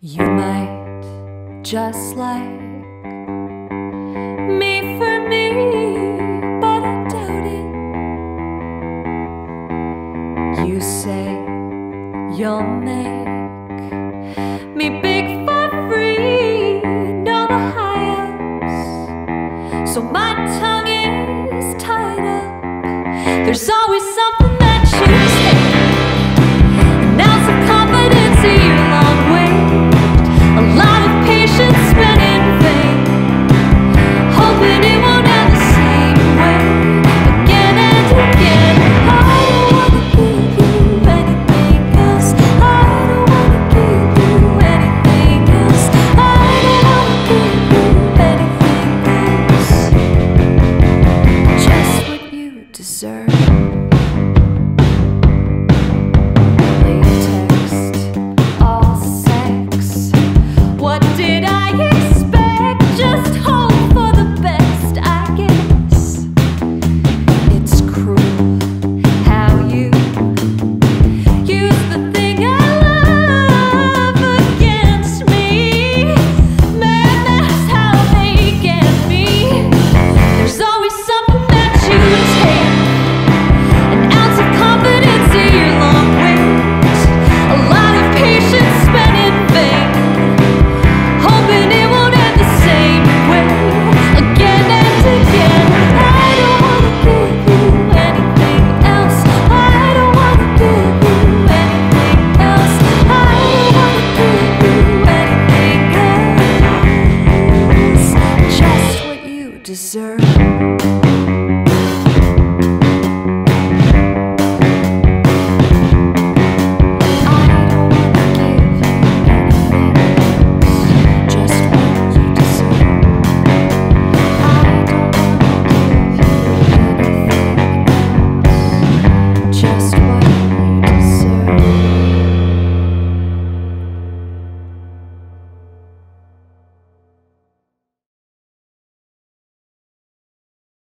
You might just like me for me, but I doubt it. You say you'll make me big for free, know the high-ups, so my tongue is tied up. There's always something